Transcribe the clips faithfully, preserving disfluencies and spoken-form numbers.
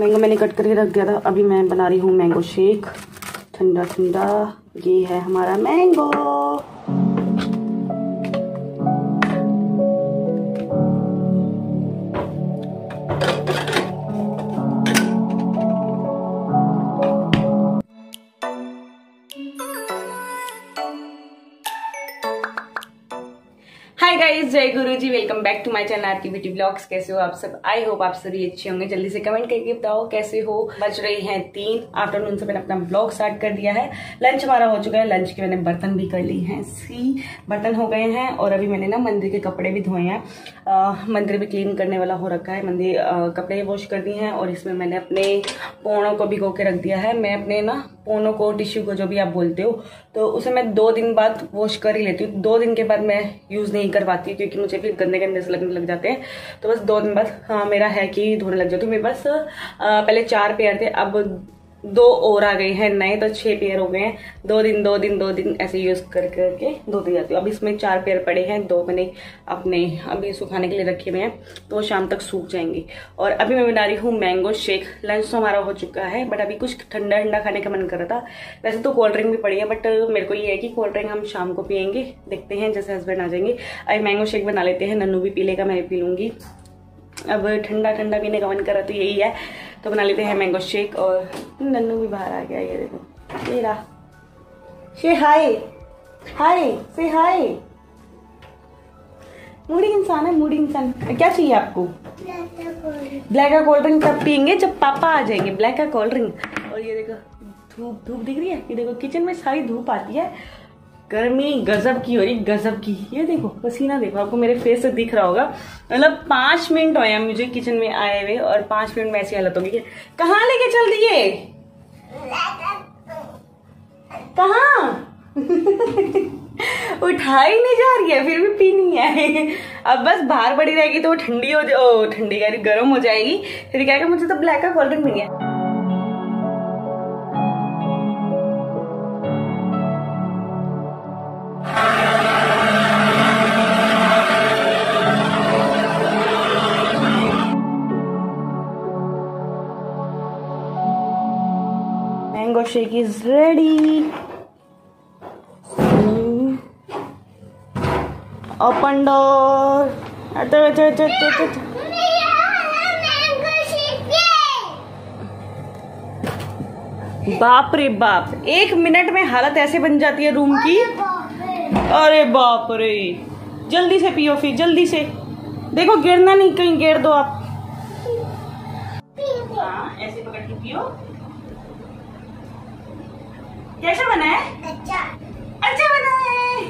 Mango मैंने cut करके रख दिया था। अभी मैं बना रही हूँ मैंगो शेक, ठंडा ठंडा। ये है हमारा मैंगो। हाय गाइस, जय गुरु जी, welcome back to my channel Aarti beauty blogs. कैसे हो आप सब? आई होप आप सभी अच्छे होंगे। जल्दी से कमेंट करके बताओ कैसे हो। बज रही हैं तीन। आफ्टरनून से मैंने अपना ब्लॉग स्टार्ट कर दिया है। लंच हमारा हो चुका है। लंच के मैंने बर्तन भी कर ली हैं। सी बर्तन हो गए हैं। और अभी मैंने ना मंदिर के कपड़े भी धोए हैं। मंदिर भी क्लीन करने वाला हो रखा है। मंदिर कपड़े वॉश कर दिए हैं। और इसमें मैंने अपने पोनों को भिगो के रख दिया है। मैं अपने ना पोनों को, टिश्यू को, जो भी आप बोलते हो, तो उसे मैं दो दिन बाद वॉश कर ही लेती हूँ। दो दिन के बाद मैं यूज नहीं करवाती क्योंकि मुझे फिर गंदे गंदे से लगने लग जाते हैं। तो बस दो दिन बाद हाँ मेरा है कि धोने लग जाती हूँ। मेरे पास पहले चार पेयर थे, अब दो और आ गए हैं नए, तो छह पेयर हो गए हैं। दो दिन दो दिन दो दिन ऐसे यूज कर करके धोती जाती हूँ। अब इसमें चार पेयर पड़े हैं, दो मैंने अपने अभी सुखाने के लिए रखे हुए हैं, तो वो शाम तक सूख जाएंगे। और अभी मैं बना रही हूँ मैंगो शेक। लंच तो हमारा हो चुका है, बट अभी कुछ ठंडा ठंडा खाने का मन कर रहा था। वैसे तो कोल्ड ड्रिंक भी पड़ी है, बट मेरे को ये है कि कोल्ड ड्रिंक हम शाम को पियेंगे। देखते हैं जैसे हस्बैंड आ जाएंगे। अभी मैंगो शेक बना लेते हैं। नन्नू भी पी लेगा, मैं भी पी लूंगी। अब ठंडा ठंडा पीने का मन कर रहा तो यही है, तो बना लेते हैं मैंगो शेक। और नन्नू भी बाहर आ गया, ये देखो, ये रहा। से हाय हाय से हाय। मूडी इंसान है, मूडी इंसान। क्या चाहिए आपको? ब्लैक का कोल्ड ड्रिंक तब पियेंगे जब पापा आ जाएंगे। ब्लैक का कोल्ड ड्रिंक। और ये देखो धूप, धूप दिख रही है? ये देखो किचन में सारी धूप आती है। गर्मी गजब की हो रही, गजब की। ये देखो पसीना देखो, आपको मेरे फेस से दिख रहा होगा। मतलब पांच मिनट हुए हैं मुझे किचन में आए हुए, और पांच मिनट में ऐसी हालत होगी। कहाँ लेके चल दिए? कहाँ? उठाई नहीं जा रही है, फिर भी पीनी है। अब बस बाहर पड़ी रहेगी तो ठंडी हो जाए, ठंडी कह रही गर्म हो जाएगी। फिर कहेगा मुझे तो ब्लैक का कोल्ड ड्रिंक मिल गया। Mango shake is ready. Open door. अच्छा अच्छा अच्छा अच्छा। बाप रे बाप, एक मिनट में हालत ऐसे बन जाती है रूम की। अरे बाप रे, जल्दी से पियो, फिर जल्दी से। देखो गिरना नहीं, कहीं गिर दो आप। हाँ ऐसे पकड़ के पियो। कैसा बना है? अच्छा अच्छा बना है।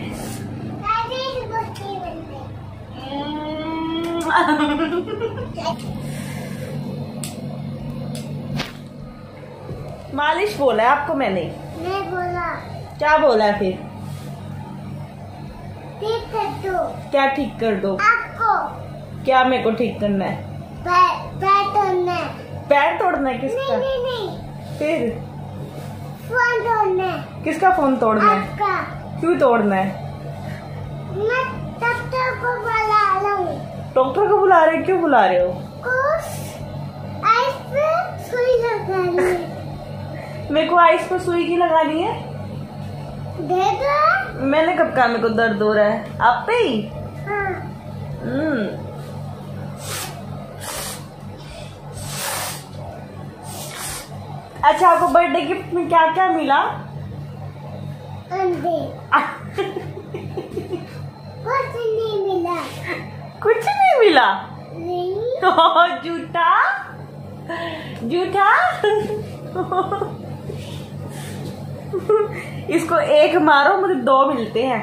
मालिश बोला है आपको मैंने? नहीं बोला। क्या बोला है फिर? ठीक कर दो। क्या ठीक कर दो? आपको। क्या मेरे को ठीक करना है? पैर तोड़ना है। पैर तोड़ना है? किसका? नहीं नहीं नहीं। फिर फोन तोड़ना है। किसका फोन तोड़ना है? आपका। क्यों तोड़ना है? मैं डॉक्टर को बुला रहा हूँ। डॉक्टर को बुला रहे? क्यों बुला रहे हो? आइस पे सुई लगानी है। मेरे को आइस पे सुई की लगानी है? दे दो। मैंने कब कहा मेरे को दर्द हो रहा है? आप पे ही? हाँ। हम्म। अच्छा, आपको बर्थडे गिफ्ट में क्या क्या मिला? अंडे। कुछ नहीं मिला। कुछ नहीं मिला? नहीं। झूठा झूठा। इसको एक मारो, मुझे दो मिलते हैं।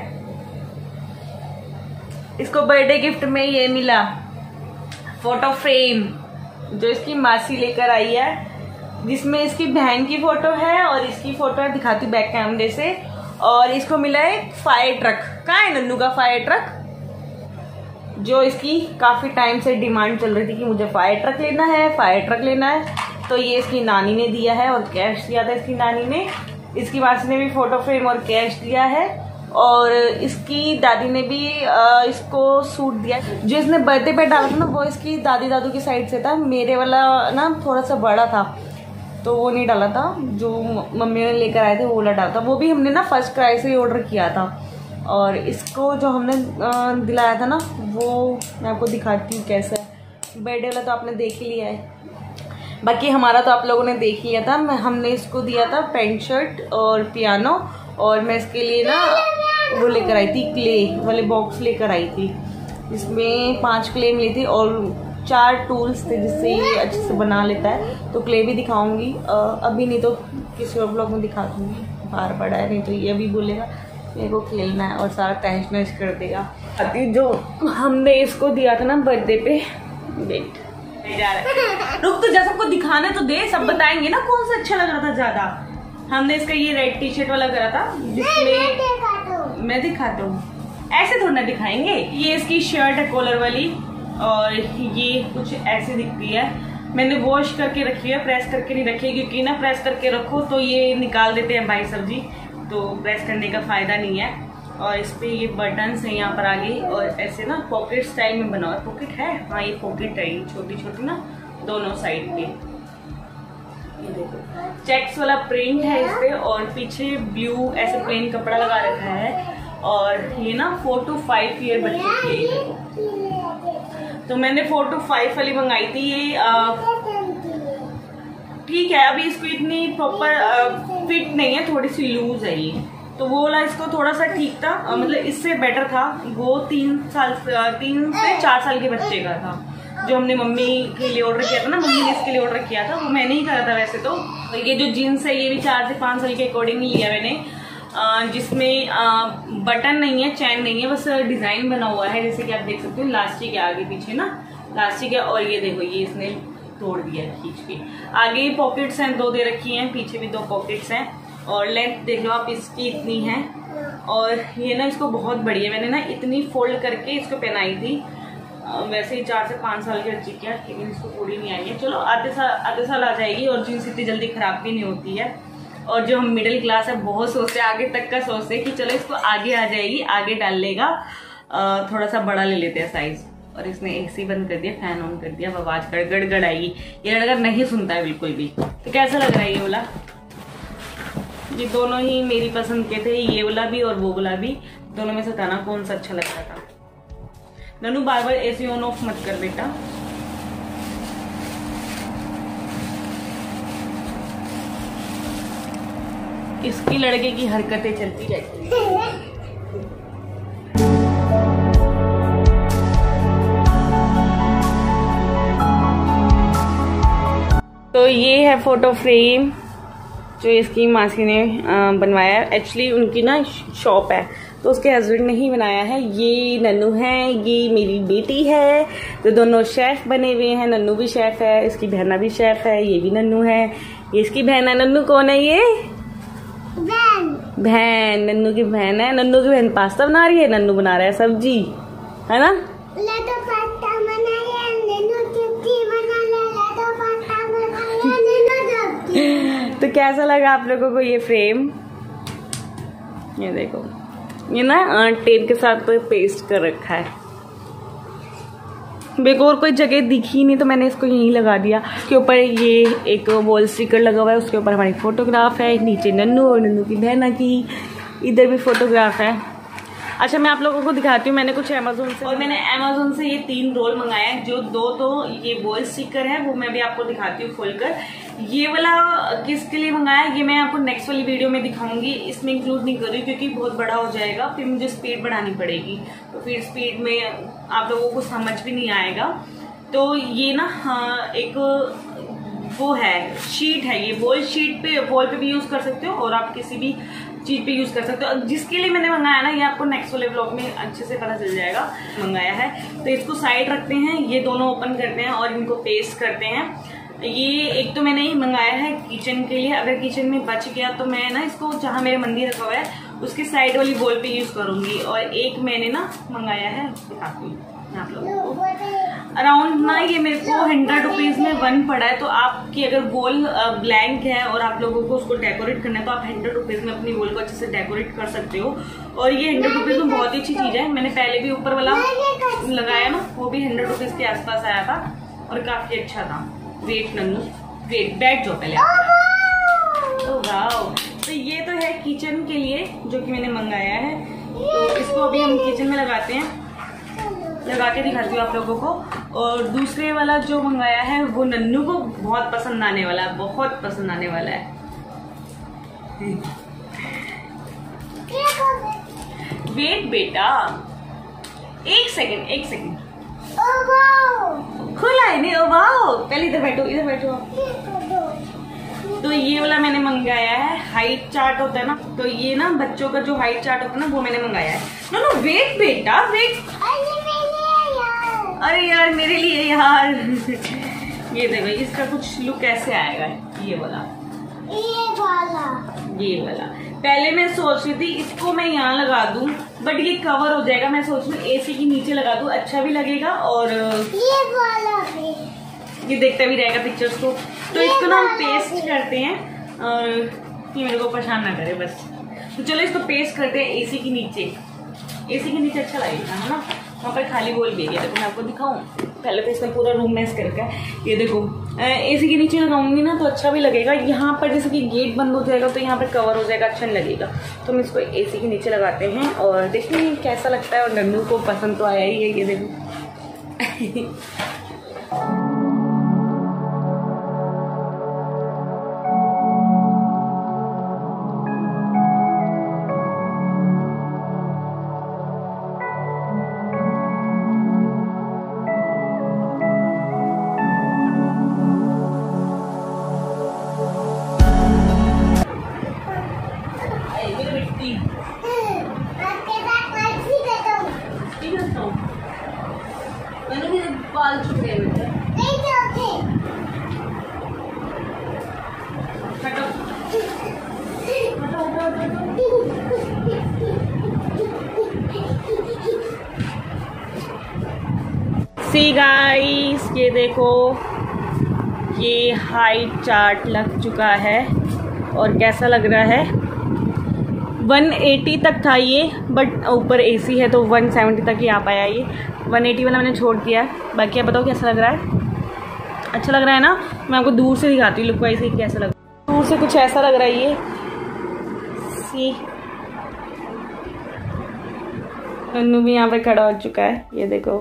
इसको बर्थडे गिफ्ट में ये मिला, फोटो फ्रेम, जो इसकी मासी लेकर आई है, जिसमें इसकी बहन की फोटो है और इसकी फोटो दिखाती बैक कैमरे से। और इसको मिला है फायर ट्रक। कहाँ है नन्नू का फायर ट्रक? जो इसकी काफी टाइम से डिमांड चल रही थी कि मुझे फायर ट्रक लेना है, फायर ट्रक लेना है। तो ये इसकी नानी ने दिया है, और कैश दिया था इसकी नानी ने। इसकी मासी ने भी फोटो फ्रेम और कैश दिया है। और इसकी दादी ने भी आ, इसको सूट दिया। जो इसने बर्थडे पे डाला था ना वो इसकी दादी दादू की साइड से था। मेरे वाला ना थोड़ा सा बड़ा था तो वो नहीं डाला था, जो मम्मी ने लेकर आए थे वो वाला डाला था। वो भी हमने ना फर्स्ट क्राई से ही ऑर्डर किया था। और इसको जो हमने दिलाया था ना वो मैं आपको दिखाती हूँ कैसा है। बर्थडे वाला तो आपने देख ही लिया है, बाकी हमारा तो आप लोगों ने देख लिया था। हमने इसको दिया था पैंट शर्ट और पियानो, और मैं इसके लिए ना वो लेकर आई थी क्ले वाले बॉक्स लेकर आई थी। इसमें पांच क्ले मिली थी और चार टूल्स थे जिससे ये अच्छे से बना लेता है। तो क्ले भी दिखाऊंगी अभी, नहीं तो किसी और ब्लॉग में दिखा दूँगी। बाहर पड़ा है नहीं तो ये भी बोलेगा मेरे को खेलना है और सारा तहस नहस कर देगा। अभी जो हमने इसको दिया था ना बर्थडे पे, वेट जा रहा है, रुक तो जा, सबको दिखाना तो दे, सब बताएंगे ना कौन सा अच्छा लग रहा था ज्यादा। हमने इसका ये रेड टी शर्ट वाला करा था जिसमें मैं दिखाता हूँ, ऐसे थोड़ा ना दिखाएंगे। ये इसकी शर्ट है कॉलर वाली और ये कुछ ऐसे दिखती है। मैंने वॉश करके रखी है, प्रेस करके नहीं रखी है क्योंकि ना प्रेस करके रखो तो ये निकाल देते हैं भाई सब्जी, तो प्रेस करने का फायदा नहीं है। और इस पे ये बटन्स हैं यहाँ पर आगे और ऐसे ना पॉकेट स्टाइल में बना हुआ है। पॉकेट है, हाँ ये पॉकेट है, ये छोटी छोटी ना दोनों साइड पे। ये देखो चेक्स वाला प्रिंट है इस पे और पीछे ब्लू ऐसे प्लेन कपड़ा लगा रखा है। और ये ना फोर टू फाइव ईयर बच्चे के लिए, तो मैंने फोर टू फाइव वाली मंगाई थी। ये ठीक है, अभी इसको इतनी प्रॉपर फिट नहीं है, थोड़ी सी लूज है ये, तो वो वाला इसको थोड़ा सा ठीक था, मतलब इससे बेटर था। वो तीन साल तीन से चार साल के बच्चे का था जो हमने मम्मी के लिए ऑर्डर किया था ना, मम्मी ने इसके लिए ऑर्डर किया था, वो मैंने ही करा था वैसे तो। ये जो जीन्स है ये भी चार से पाँच साल के अकॉर्डिंग लिया मैंने, जिसमें बटन नहीं है, चैन नहीं है, बस डिजाइन बना हुआ है जैसे कि आप देख सकते हो। लास्टिक है आगे पीछे ना, लास्टिक है। और ये देखो ये इसने तोड़ दिया खींच के। आगे पॉकेट्स हैं दो दे रखी हैं, पीछे भी दो पॉकेट्स हैं। और लेंथ देख लो आप इसकी इतनी है। और ये ना इसको बहुत बड़ी है, मैंने ना इतनी फोल्ड करके इसको पहनाई थी। वैसे ही चार से पाँच साल की बच्ची क्या, लेकिन इसको पूरी नहीं आई है। चलो आधे साल आधे साल आ जाएगी। और जीन्स इतनी जल्दी खराब भी नहीं होती है। और जो हम मिडिल क्लास है बहुत सोचते हैं, आगे तक का सोचते हैं कि चलो इसको आगे आ जाएगी, आगे डाल लेगा, थोड़ा सा बड़ा ले लेते हैं साइज। और इसने एसी बंद कर दिया, फैन ऑन कर दिया, अब आवाज गड़गड़ गड़ आएगी। ये लड़का नहीं सुनता है बिल्कुल भी। तो कैसा लग रहा है ये वाला? ये दोनों ही मेरी पसंद के थे, ये वाला भी और वो वाला भी। दोनों में से बताना कौन सा अच्छा लग रहा था। ननू बार बार एसी ऑन ऑफ मत कर बेटा। इसकी लड़के की हरकतें चलती रहती हैं। तो ये है फोटो फ्रेम जो इसकी मासी ने बनवाया है। एक्चुअली उनकी ना शॉप है तो उसके हस्बैंड ने ही बनाया है। ये नन्नू है, ये मेरी बेटी है, तो दोनों शेफ बने हुए हैं। नन्नू भी शेफ है, इसकी बहना भी शेफ है, ये भी नन्नू है, ये इसकी बहन है। नन्नू कौन है? ये बहन बहन नन्नू की बहन है। नन्नू की बहन पास्ता बना रही है, नन्नू बना रहा है सब्जी, है ना? तो कैसा लगा आप लोगों को ये फ्रेम? ये देखो, ये ना टेप के साथ तो पेस्ट कर रखा है। मेरे को और कोई जगह दिखी नहीं तो मैंने इसको यहीं लगा दिया। इसके ऊपर ये एक वॉल स्टिकर लगा हुआ है, उसके ऊपर हमारी फोटोग्राफ है, नीचे नन्नू और नन्नू की बहना की, इधर भी फोटोग्राफ है। अच्छा मैं आप लोगों को दिखाती हूँ, मैंने कुछ अमेजोन से और मैंने अमेजोन से ये तीन रोल मंगाए हैं। जो दो तो ये वॉल स्टिकर है वो मैं भी आपको दिखाती हूँ खोलकर। ये वाला किसके लिए मंगाया ये मैं आपको नेक्स्ट वाली वीडियो में दिखाऊंगी, इसमें इंक्लूड नहीं कर रही क्योंकि बहुत बड़ा हो जाएगा, फिर मुझे स्पीड बढ़ानी पड़ेगी, तो फिर स्पीड में आप लोगों को समझ भी नहीं आएगा। तो ये ना हाँ, एक वो है शीट है, ये वॉल शीट पे वॉल पे भी यूज कर सकते हो और आप किसी भी चीज पे यूज कर सकते हो। जिसके लिए मैंने मंगाया ना ये आपको नेक्स्ट वाले ब्लॉग में अच्छे से पता चल जाएगा मंगाया है। तो इसको साइड रखते हैं, ये दोनों ओपन करते हैं और इनको पेस्ट करते हैं। ये एक तो मैंने ही मंगाया है किचन के लिए, अगर किचन में बच गया तो मैं ना इसको जहाँ मेरे मंदिर रखा हुआ है उसके साइड वाली वॉल पे यूज करूंगी। और एक मैंने ना मंगाया है, दिखाती हूँ आप लोगों को, अराउंड ना ये मेरे को हंड्रेड रुपीज में वन पड़ा है। तो आपकी अगर वॉल ब्लैंक है और आप लोगों को उसको डेकोरेट करना है तो आप हंड्रेड रुपीज में अपनी वॉल को अच्छे से डेकोरेट कर सकते हो। और ये हंड्रेड रुपीज में बहुत ही अच्छी चीज है। मैंने पहले भी ऊपर वाला लगाया ना, वो भी हंड्रेड रुपीज के आसपास आया था और काफी अच्छा था। वेट नन्नू, वेट बैठ जाओ पहले। तो वाओ, तो ये तो है किचन के लिए जो कि मैंने मंगाया है। तो इसको अभी हम किचन में लगाते हैं, लगा के दिखाती हूँ आप लोगों को। और दूसरे वाला जो मंगाया है वो नन्नू को बहुत पसंद आने वाला है, बहुत पसंद आने वाला है। वेट बेटा, एक सेकंड एक सेकंड। खुला है नहीं? ओ वाओ, पहले इधर बैठो, इधर बैठो। तो ये वाला मैंने मंगाया है, हाइट चार्ट होता है ना, तो ये ना बच्चों का जो हाइट चार्ट होता है ना वो मैंने मंगाया है। नो नो वेट बेटा, वेट। अरे यार मेरे लिए यार। ये देखो इसका कुछ लुक ऐसे आएगा, ये वाला ये वाला ये वाला। पहले मैं सोच रही थी इसको मैं यहाँ लगा दूं, बट ये कवर हो जाएगा। मैं सोच रही हूँ एसी के नीचे लगा दूं, अच्छा भी लगेगा और ये वाला भी, ये देखता भी रहेगा पिक्चर्स को। तो इसको ना हम पेस्ट करते हैं और ये मेरे को परेशान ना करे बस। तो चलो इसको पेस्ट करते हैं एसी के नीचे। एसी के नीचे अच्छा लगेगा, है ना। वहाँ पर खाली बॉल भी है, तो मैं आपको दिखाऊं। पहले तो इसका पूरा रूम मैस करके ये देखो एसी के नीचे लगाऊंगी ना तो अच्छा भी लगेगा। यहाँ पर जैसे कि गेट बंद हो जाएगा तो यहाँ पर कवर हो जाएगा, अच्छा नहीं लगेगा। तो हम इसको एसी के नीचे लगाते हैं और देखते हैं कैसा लगता है। और नन्नू को पसंद तो आया ही है, ये देखो। बाल छुटे सी गाइस, ये देखो ये हाइट चार्ट लग चुका है और कैसा लग रहा है। वन एटी तक था ये, बट ऊपर एसी है तो वन सेवेंटी तक ही आ पाया। ये वन एटी वाला मैंने छोड़ दिया है। बाकी आप बताओ कैसा लग रहा है? अच्छा लग रहा है ना? मैं आपको दूर से दिखाती हूँ लुक वाइज ही कैसा लग रहा है। दूर से कुछ ऐसा लग रहा है ये। सी नन्नू भी यहाँ पे खड़ा हो चुका है, ये देखो।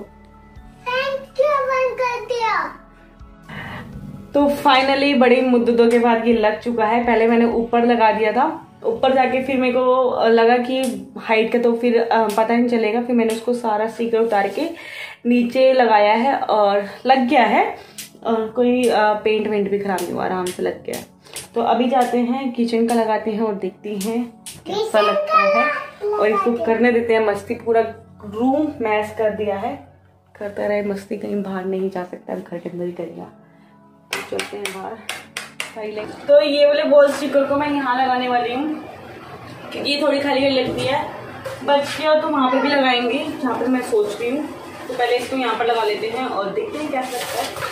तो फाइनली बड़ी मुद्दतों के बाद ये लग चुका है। पहले मैंने ऊपर लगा दिया था, ऊपर जाके फिर मेरे को लगा कि हाइट का तो फिर पता नहीं चलेगा। फिर मैंने उसको सारा स्टिकर उतार के नीचे लगाया है और लग गया है। और कोई पेंट वेंट भी खराब नहीं हुआ, आराम से लग गया। तो अभी जाते हैं किचन का लगाते हैं और देखते हैं कैसा लगता है। और इसको करने देते हैं मस्ती। पूरा रूम मैश कर दिया है, करता रहे मस्ती, कहीं बाहर नहीं जा सकता, घर के अंदर ही करेगा। तो चलते हैं बाहर। तो ये वाले बॉल स्टिकर को मैं यहाँ लगाने वाली हूँ क्योंकि ये थोड़ी खाली लगती है। बच गया तो वहाँ पर भी लगाएंगे जहाँ पर मैं सोच रही हूँ। तो पहले इसको यहाँ पर लगा लेते हैं और देखते हैं कैसा लगता है।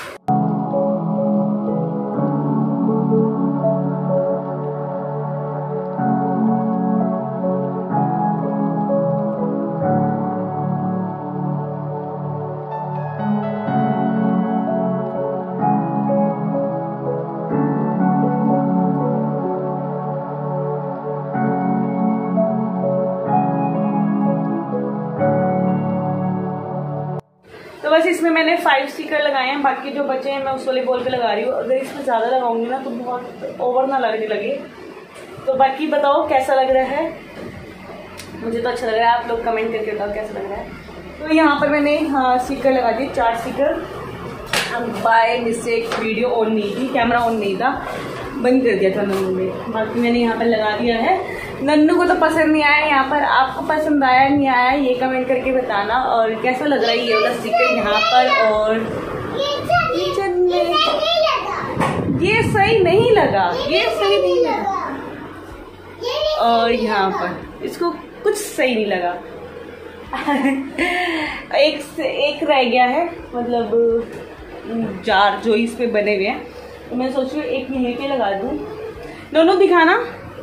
तो बस इसमें मैंने फाइव स्टिकर लगाए हैं, बाकी जो बचे हैं मैं उस वाले बॉल पे लगा रही हूँ। अगर इसमें ज़्यादा लगाऊंगी ना तो बहुत ओवर ना लगने लगे। तो बाकी बताओो कैसा लग रहा है। मुझे तो अच्छा लग रहा है, आप लोग कमेंट करके बताओ कैसा लग रहा है। तो यहाँ पर मैंने हाँ स्टिकर लगा दिए, चार sticker. By mistake video on नहीं थी, कैमरा ऑन नहीं था, बंद कर दिया था नन्नू ने। बाकी मैंने यहाँ पर लगा दिया है। नन्नू को तो पसंद नहीं आया, यहाँ पर आपको पसंद आया नहीं आया ये कमेंट करके बताना। और कैसा लग रहा है ये वाला स्टिकर यहाँ पर। और किचन में ये सही नहीं लगा, ये सही नहीं लगा। और यहाँ पर इसको कुछ सही नहीं लगा। एक से एक रह गया है, मतलब जार जो इस पे बने हुए हैं, तो मैं सोच रही हूँ एक यहीं पे लगा दूँ। दोनों दिखाना,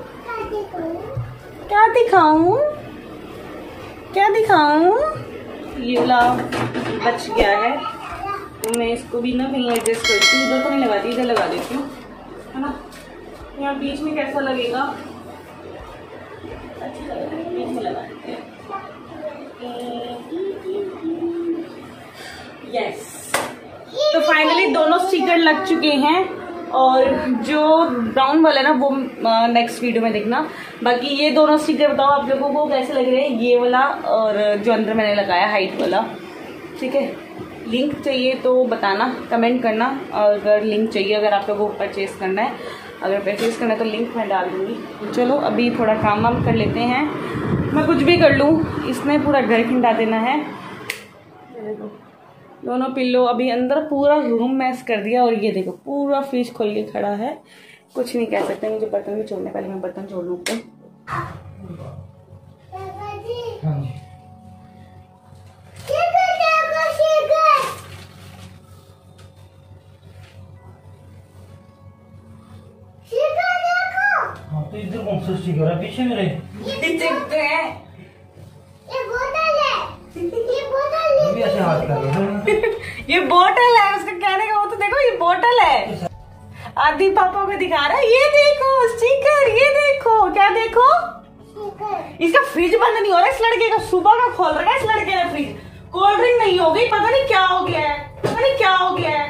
क्या दिखाऊं क्या दिखाऊं ये वाला बच गया है, तो मैं इसको भी ना कहीं एडजस्ट करती हूँ। उधर तो नहीं लगाती, इधर लगा देती हूँ, है ना। यहाँ बीच में कैसा लगेगा, अच्छा लगेगा, बीच में लगा देते हैं। यस, तो फाइनली दोनों स्टिकर लग चुके हैं, और जो ब्राउन वाला है ना वो नेक्स्ट वीडियो में देखना। बाकी ये दोनों स्टिकर बताओ आप लोगों को कैसे लग रहे हैं, ये वाला और जो अंदर मैंने लगाया हाइट वाला, ठीक है। लिंक चाहिए तो बताना, कमेंट करना, और अगर लिंक चाहिए, अगर आप लोगों को परचेज़ करना है, अगर परचेज़ करना है तो लिंक मैं डाल दूँगी। चलो अभी थोड़ा काम वाम कर लेते हैं, मैं कुछ भी कर लूँ, इसने पूरा घर खिंडा देना है। दोनों पिल्लो अभी अंदर पूरा रूम मैस कर दिया, और ये देखो पूरा फ्रिज खोल के खड़ा है, कुछ नहीं कह सकते। मुझे बर्तन भी छोड़ने, पहले मैं बर्तन छोड़ लूँ ऊपर। तो इधर कौन सा स्टिकर है पीछे मेरे? पीछे तो है, ये बोतल है, ये बोतल है, अभी ऐसे हाथ कर रहे हैं। ये बोतल है, उसका कहने का वो तो देखो ये बोतल है। आदि पापा को दिखा रहा है, ये देखो स्टिकर, ये देखो, क्या देखो, इसका फ्रिज बंद नहीं हो रहा है इस लड़के का, सुबह का खोल रखा है इस लड़के ने फ्रिज। कोल्ड ड्रिंक नहीं हो गई, पता नहीं क्या हो गया है, पता नहीं क्या हो गया है।